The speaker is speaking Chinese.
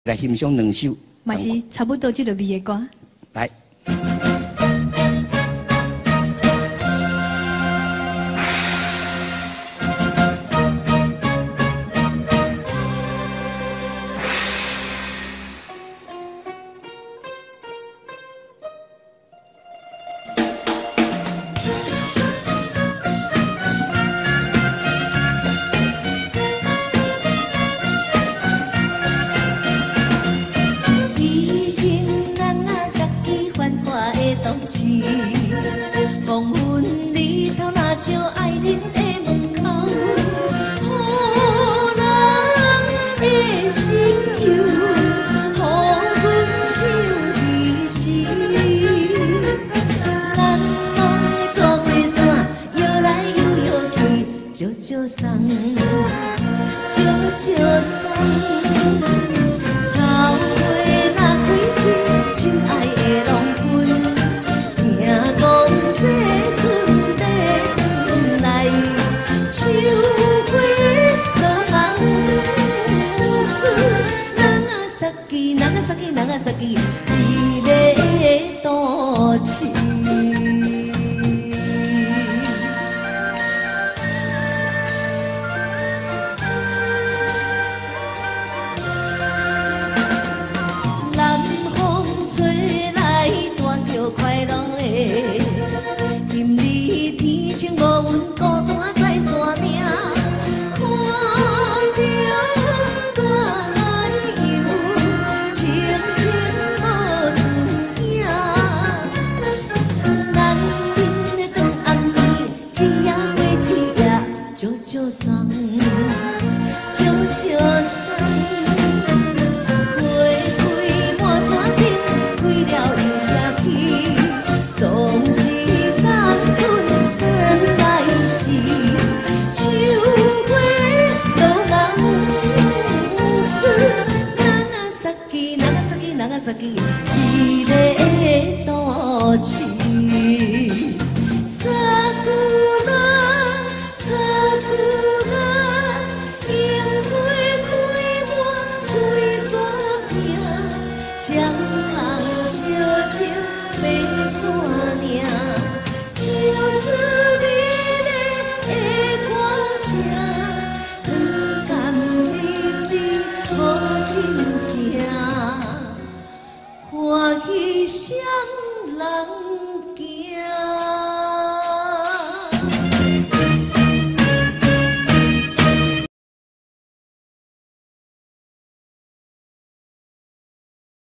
来欣赏两首， 嘛是差不多这个味的歌。 来。 黄昏里头那招爱人的门口，予人的心忧，予阮唱离时。咱拢会做花伞，摇来摇去，招招送，招招送。草花若开时，亲爱的拢分。听讲这春要来，秋花落红丝，长崎，美丽都市。南风吹来，带着快乐的。今日天晴无云，孤单在山顶，看着大海洋，清清无船影。咱今的长暗暝，一夜过一夜，招招送，招招送。总是咱困等来时，秋花落红丝，长崎，美丽都市。樱花开满规山径，双人相招爬山岭，唱出美丽的歌声，长感美丽好心情，欢喜双人。